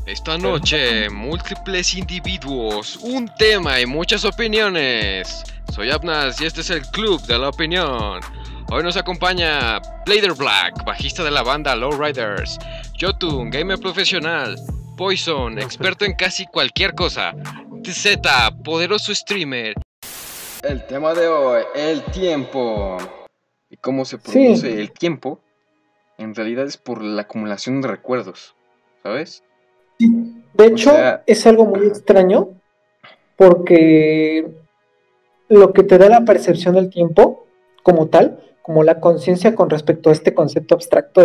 Esta noche, múltiples individuos, un tema y muchas opiniones. Soy Abnas y este es el Club de la Opinión. Hoy nos acompaña Blader Black, bajista de la banda Lowriders, Jotun, gamer profesional, Poison, experto en casi cualquier cosa, TZ, poderoso streamer. El tema de hoy, el tiempo. ¿Y cómo se produce el tiempo? En realidad es por la acumulación de recuerdos, ¿sabes? De hecho, es algo muy extraño porque lo que te da la percepción del tiempo como tal, como la conciencia con respecto a este concepto abstracto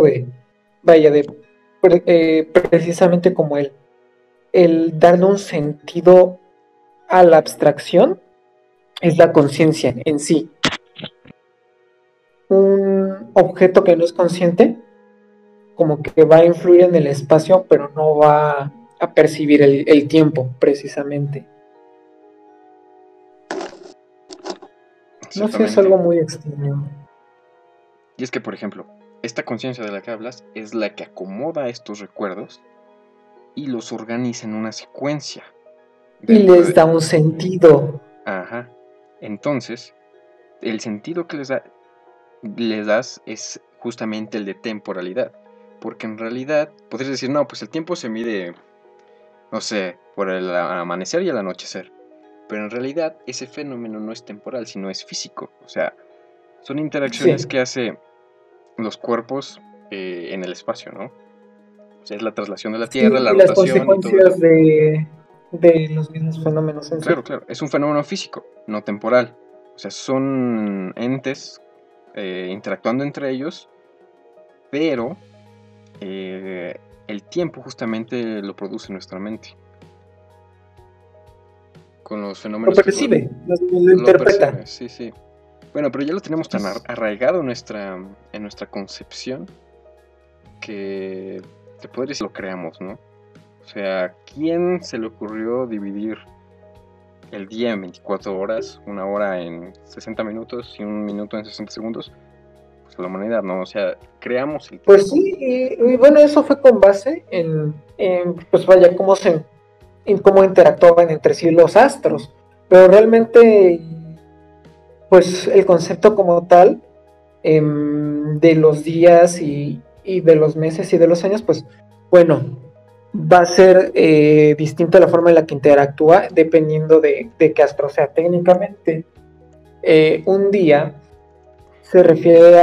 precisamente como el darle un sentido a la abstracción, es la conciencia en sí. Un objeto que no es consciente, como que va a influir en el espacio, pero no va a percibir el tiempo, precisamente. No sé, es algo muy extraño. Y es que, por ejemplo, esta conciencia de la que hablas es la que acomoda estos recuerdos y los organiza en una secuencia. Y les da un sentido. Ajá. Entonces, el sentido que les das es justamente el de temporalidad. Porque en realidad, podrías decir, no, pues el tiempo se mide, no sé, por el amanecer y el anochecer. Pero en realidad, ese fenómeno no es temporal, sino es físico. O sea, son interacciones que hace los cuerpos en el espacio, ¿no? O sea, es la traslación de la Tierra, la y rotación las consecuencias de los mismos fenómenos en Claro, es un fenómeno físico, no temporal. O sea, son entes interactuando entre ellos, pero el tiempo justamente lo produce nuestra mente. Con los fenómenos lo percibe, lo interpreta. Percibe, sí. Bueno, pero ya lo tenemos tan arraigado en nuestra concepción que te podría decir lo creamos, ¿no? O sea, ¿quién se le ocurrió dividir el día en 24 horas, una hora en 60 minutos y un minuto en 60 segundos? Pues la humanidad, ¿no? O sea, creamos el tiempo. Pues sí, y bueno, eso fue con base en pues vaya, cómo interactuaban entre sí los astros. Pero realmente, pues el concepto como tal, de los días y de los meses y de los años, pues bueno, va a ser distinta la forma en la que interactúa dependiendo de qué astro sea. Técnicamente, un día se refiere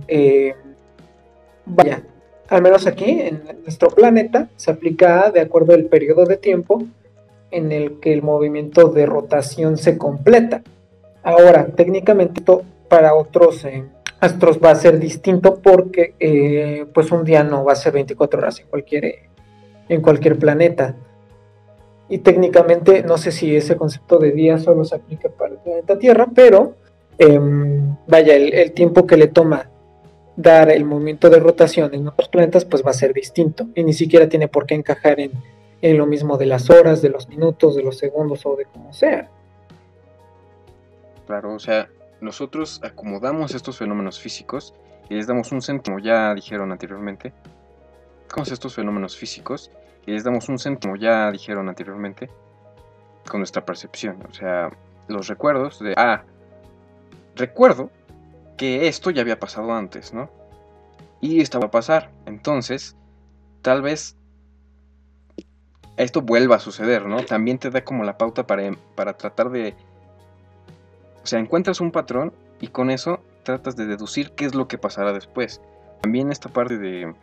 al menos aquí en nuestro planeta, se aplica de acuerdo al periodo de tiempo en el que el movimiento de rotación se completa. Ahora, técnicamente para otros astros va a ser distinto porque pues un día no va a ser 24 horas en cualquier planeta. Y técnicamente, no sé si ese concepto de día solo se aplica para el planeta Tierra, pero vaya, el tiempo que le toma dar el movimiento de rotación en otros planetas, pues va a ser distinto. Y ni siquiera tiene por qué encajar en lo mismo de las horas, de los minutos, de los segundos o de como sea. Claro, o sea, nosotros acomodamos estos fenómenos físicos y les damos un sentido, como ya dijeron anteriormente. Con estos fenómenos físicos y les damos un sentido, como ya dijeron anteriormente, con nuestra percepción. O sea, los recuerdos de, recuerdo que esto ya había pasado antes, ¿no? Y esto va a pasar. Entonces, tal vez esto vuelva a suceder, ¿no? También te da como la pauta para tratar de... O sea, encuentras un patrón y con eso tratas de deducir qué es lo que pasará después. También esta parte de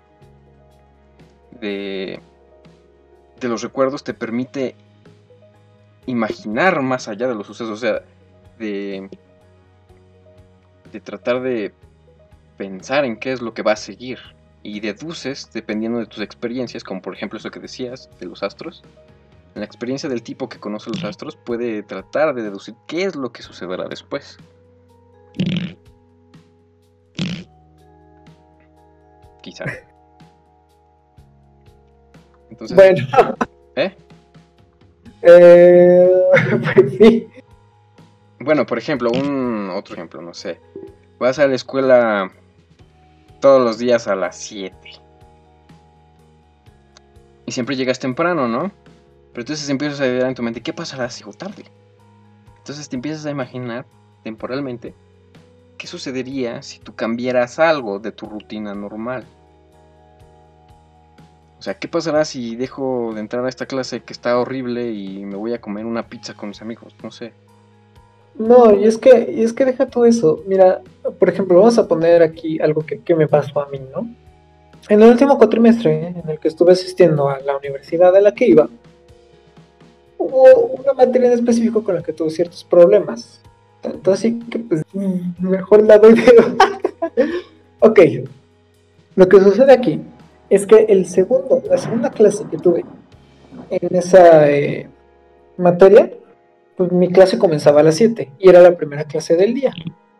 los recuerdos te permite imaginar más allá de los sucesos, o sea, de tratar de pensar en qué es lo que va a seguir y deduces dependiendo de tus experiencias, como por ejemplo eso que decías de los astros. En la experiencia del tipo que conoce los astros puede tratar de deducir qué es lo que sucederá después. Quizá. Entonces, bueno, pues sí. Bueno, por ejemplo, otro ejemplo, no sé. Vas a la escuela todos los días a las 7. y siempre llegas temprano, ¿no? Pero entonces empiezas a idear en tu mente, ¿qué pasará si llego tarde? Entonces te empiezas a imaginar temporalmente qué sucedería si tú cambiaras algo de tu rutina normal. O sea, ¿qué pasará si dejo de entrar a esta clase que está horrible y me voy a comer una pizza con mis amigos? No sé. No, y es que deja todo eso. Mira, por ejemplo, vamos a poner aquí algo que me pasó a mí, ¿no? En el último cuatrimestre en el que estuve asistiendo a la universidad a la que iba, hubo una materia en específico con la que tuve ciertos problemas. Tanto así que, pues, mejor la doy de... Ok, lo que sucede aquí es que la segunda clase que tuve en esa materia, pues mi clase comenzaba a las 7 y era la primera clase del día.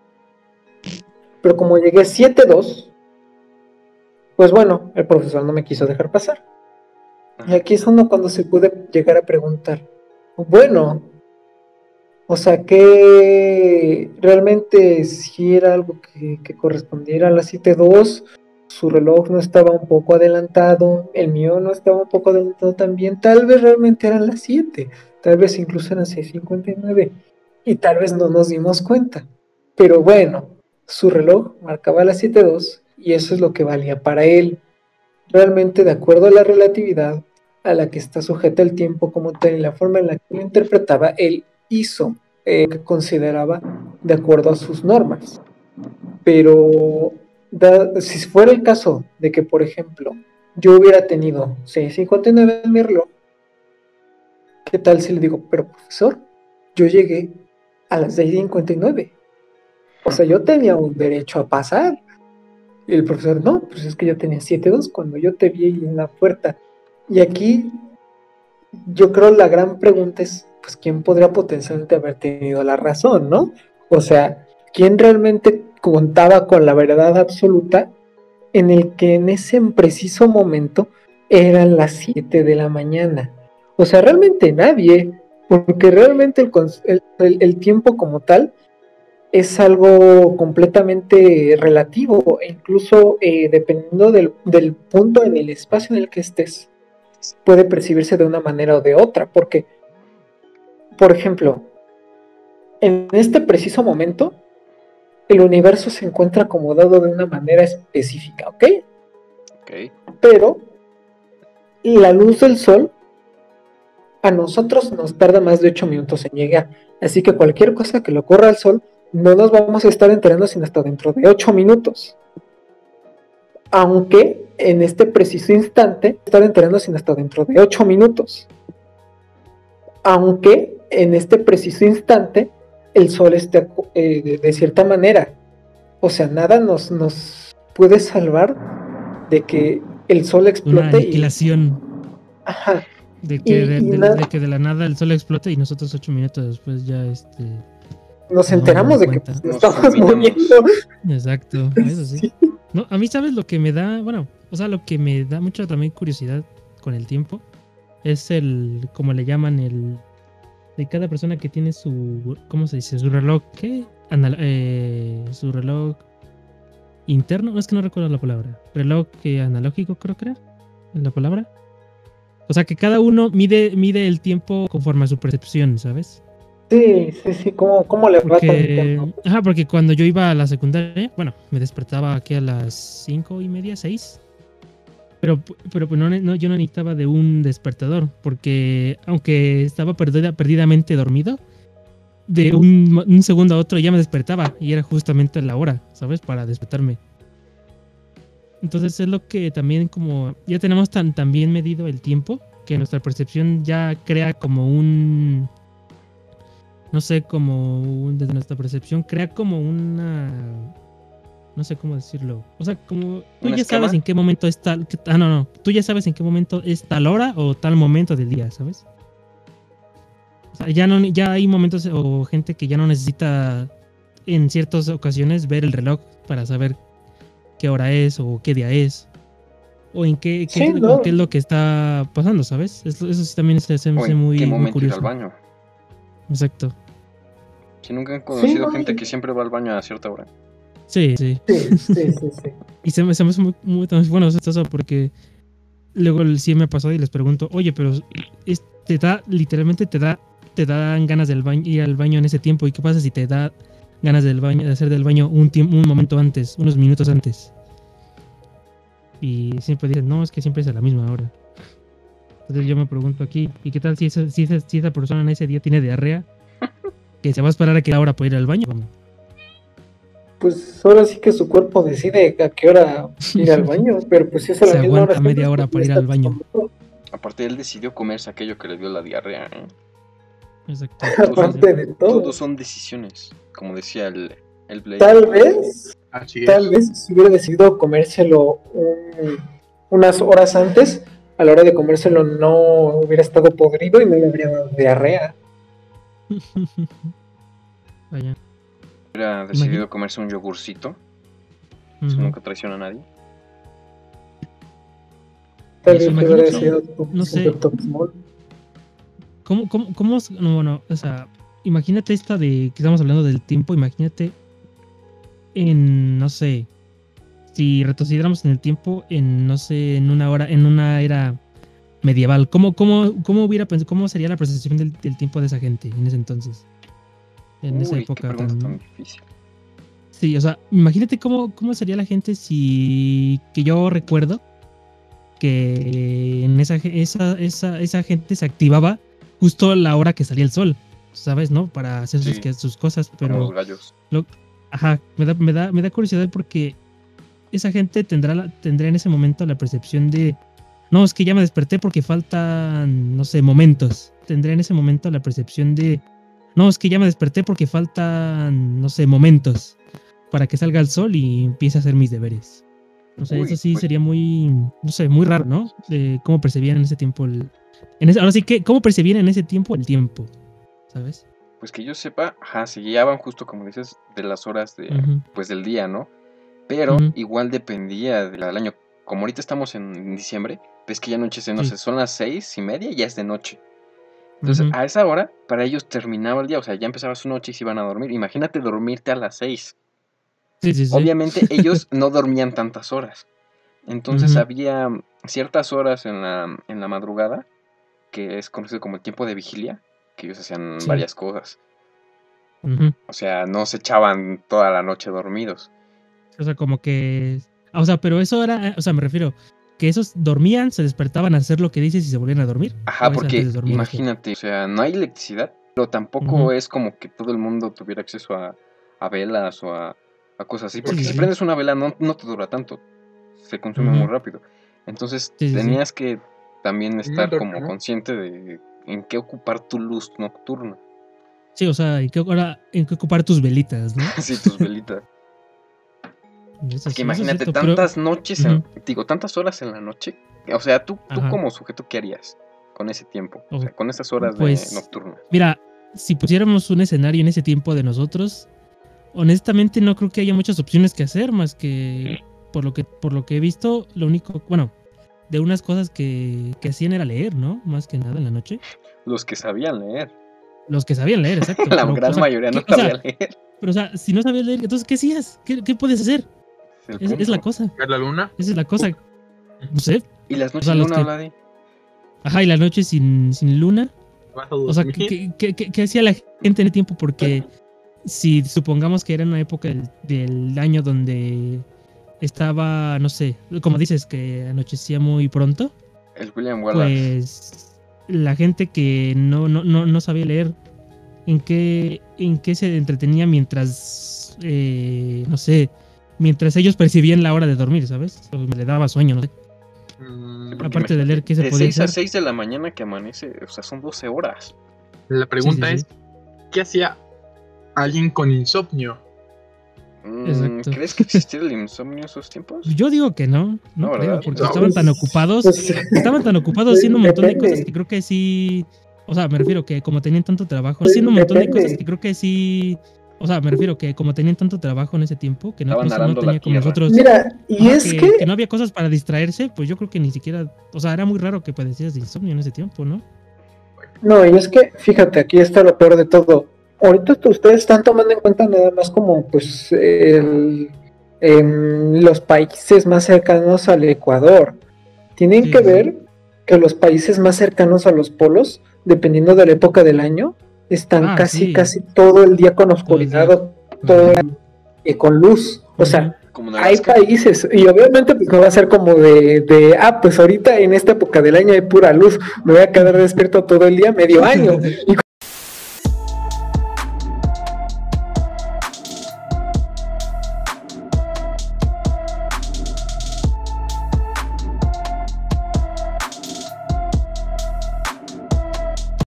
Pero como llegué 7:02, pues bueno, el profesor no me quiso dejar pasar. Y aquí es cuando se puede llegar a preguntar, bueno, o sea, que realmente si era algo que correspondiera a las 7:02, su reloj no estaba un poco adelantado, el mío no estaba un poco adelantado también, tal vez realmente eran las 7, tal vez incluso eran 6:59, y tal vez no nos dimos cuenta. Pero bueno, su reloj marcaba las 7:02 y eso es lo que valía para él. Realmente, de acuerdo a la relatividad a la que está sujeta el tiempo como tal y la forma en la que lo interpretaba, él hizo que consideraba de acuerdo a sus normas. Pero si fuera el caso de que, por ejemplo, yo hubiera tenido 6:59 en mi reloj, ¿qué tal si le digo, pero profesor, yo llegué a las 6:59? O sea, yo tenía un derecho a pasar. Y el profesor, no, pues es que yo tenía 7:02 cuando yo te vi en la puerta. Y aquí yo creo la gran pregunta es, pues, ¿quién podría potencialmente haber tenido la razón, no? O sea, ¿quién realmente contaba con la verdad absoluta en el que en ese preciso momento eran las 7 de la mañana? O sea, realmente nadie, porque realmente el tiempo como tal es algo completamente relativo e incluso dependiendo del punto en el espacio en el que estés, puede percibirse de una manera o de otra, porque, por ejemplo, en este preciso momento, el universo se encuentra acomodado de una manera específica, ¿ok? Ok. Pero la luz del sol a nosotros nos tarda más de 8 minutos en llegar, así que cualquier cosa que le ocurra al sol, no nos vamos a estar enterando sino hasta dentro de 8 minutos. Aunque en este preciso instante, estar enterando sino hasta dentro de 8 minutos. Aunque en este preciso instante el sol esté de cierta manera. O sea, nada nos puede salvar de que el sol explote. Una aniquilación. Ajá. De que de la nada el sol explote y nosotros 8 minutos después ya nos enteramos de que pues, estamos muriendo. Exacto, eso sí. Sí. No, a mí, ¿sabes lo que me da? Bueno, o sea, lo que me da mucha también curiosidad con el tiempo es como le llaman, de cada persona que tiene su, ¿cómo se dice? Su reloj, ¿qué? Su reloj interno, es que no recuerdo la palabra. Reloj analógico, creo que era la palabra. O sea, que cada uno mide el tiempo conforme a su percepción, ¿sabes? Sí, ¿cómo le va con el tiempo? Ajá, porque cuando yo iba a la secundaria, bueno, me despertaba aquí a las 5:30, 6. Pero no, yo no necesitaba de un despertador, porque aunque estaba perdidamente dormido, de un segundo a otro ya me despertaba y era justamente la hora, ¿sabes? Para despertarme. Entonces es lo que también como ya tenemos tan bien medido el tiempo que nuestra percepción ya crea como desde nuestra percepción crea como una, no sé cómo decirlo, o sea, como tú ya sabes en qué momento es tal, tú ya sabes en qué momento es tal hora o tal momento del día, ¿sabes? O sea, ya hay momentos o gente que ya no necesita en ciertas ocasiones ver el reloj para saber qué hora es o qué día es o en qué es lo que está pasando, ¿sabes? Eso sí también se hace muy curioso. Ir al baño. Exacto. Si nunca han conocido gente que siempre va al baño a cierta hora. Sí. Sí. Y se me hace muy bueno eso porque luego sí me pasó y les pregunto, oye, pero literalmente te dan ganas del baño, ir al baño en ese tiempo. ¿Y qué pasa si te da ganas de hacer del baño un momento antes, unos minutos antes? Y siempre dicen, no, es que siempre es a la misma hora. Entonces yo me pregunto aquí, ¿y qué tal si esa persona en ese día tiene diarrea? ¿Que se va a esperar a que la hora para ir al baño? Pues ahora sí que su cuerpo decide a qué hora ir al baño, pero pues si es a la Se misma hora. aguanta media hora para ir al baño. Aparte, él decidió comerse aquello que le dio la diarrea, ¿eh? Exacto. Aparte de todo. Todos son decisiones, como decía el Blade. Tal vez si hubiera decidido comérselo unas horas antes, a la hora de comérselo no hubiera estado podrido y no le habría dado diarrea. Vaya. Hubiera decidido comerse un yogurcito. Eso nunca traiciona a nadie. Tal vez hubiera decidido no sé. ¿Cómo? No, bueno, o sea, imagínate esta de que estamos hablando del tiempo, imagínate no sé, si retrocediéramos en el tiempo no sé, en una era medieval, ¿cómo sería la percepción del tiempo de esa gente en ese entonces? En esa época tan difícil. Sí, o sea, imagínate cómo sería la gente que yo recuerdo que en esa gente se activaba justo a la hora que salía el sol, ¿sabes? ¿No? Para hacer sus cosas, pero como los gallos. Me da curiosidad porque esa gente tendrá en ese momento la percepción de no, es que ya me desperté porque faltan, no sé, momentos. Tendré en ese momento la percepción de no, es que ya me desperté porque faltan, no sé, momentos para que salga el sol y empiece a hacer mis deberes. O sea, eso sí sería muy, no sé, muy raro, ¿no? De cómo percibían en ese tiempo ahora sí que, ¿cómo percibían en ese tiempo el tiempo? ¿Sabes? Pues que yo sepa, se guiaban justo como dices de las horas pues del día, ¿no? Pero igual dependía del año. Como ahorita estamos en diciembre, ves que ya anochece, no sé, son las 6:30 y ya es de noche. Entonces, a esa hora, para ellos terminaba el día, o sea, ya empezaba su noche y se iban a dormir. Imagínate dormirte a las 6. Sí. Obviamente ellos no dormían tantas horas. Entonces había ciertas horas en la madrugada, que es conocido como el tiempo de vigilia, que ellos hacían varias cosas. O sea, no se echaban toda la noche dormidos. O sea, como que... O sea, pero eso era... O sea, me refiero... Que esos dormían, se despertaban a hacer lo que dices y se volvían a dormir. Porque imagínate, o sea, no hay electricidad, pero tampoco es como que todo el mundo tuviera acceso a velas o a cosas así. Porque si prendes una vela no te dura tanto, se consume muy rápido. Entonces tenías que también estar como consciente de en qué ocupar tu luz nocturna. Sí, o sea, en qué ocupar tus velitas, ¿no? Sí, tus velitas. Es que imagínate tantas noches, tantas horas en la noche. O sea, tú como sujeto, ¿qué harías con ese tiempo? O sea, con esas horas nocturnas. Mira, si pusiéramos un escenario en ese tiempo de nosotros, honestamente no creo que haya muchas opciones que hacer, más que por lo que he visto, lo único, bueno, de unas cosas que hacían era leer, ¿no? Más que nada en la noche. Los que sabían leer. Los que sabían leer, exacto. La gran mayoría no sabía leer. Pero, o sea, si no sabías leer, entonces, ¿qué hacías? ¿Qué puedes hacer? Es la cosa. ¿Ver la luna? Esa es la cosa. No sé. ¿Y las noches sin luna, Vladi? Ajá, y la noche sin luna. O sea, ¿qué hacía la gente en el tiempo? Porque si supongamos que era una época del año donde estaba, no sé, como dices, que anochecía muy pronto. El William Wallace. Pues la gente que no sabía leer, ¿en qué se entretenía mientras, no sé, mientras ellos percibían la hora de dormir, ¿sabes? O le daba sueño, no sé. Aparte de leer, ¿qué se podía hacer? De 6 a 6 de la mañana que amanece, o sea, son 12 horas. La pregunta es, ¿qué hacía alguien con insomnio? ¿Crees que existiera el insomnio en esos tiempos? Yo digo que no creo, porque estaban tan ocupados haciendo un montón de cosas que creo que sí, o sea, me refiero que como tenían tanto trabajo, haciendo un montón de cosas que creo que sí, o sea, me refiero que como tenían tanto trabajo en ese tiempo, que no tenía como nosotros. Mira, y es que no había cosas para distraerse, pues yo creo que ni siquiera, o sea, era muy raro que padecieras de insomnio en ese tiempo, ¿no? No, y es que, fíjate, aquí está lo peor de todo. Ahorita ustedes están tomando en cuenta nada más como, pues, los países más cercanos al Ecuador. Tienen que ver que los países más cercanos a los polos, dependiendo de la época del año, están casi todo el día con oscuridad, todo el día con luz. O sea, hay países, y obviamente pues no va a ser como pues ahorita en esta época del año hay pura luz, me voy a quedar despierto todo el día, medio año. Y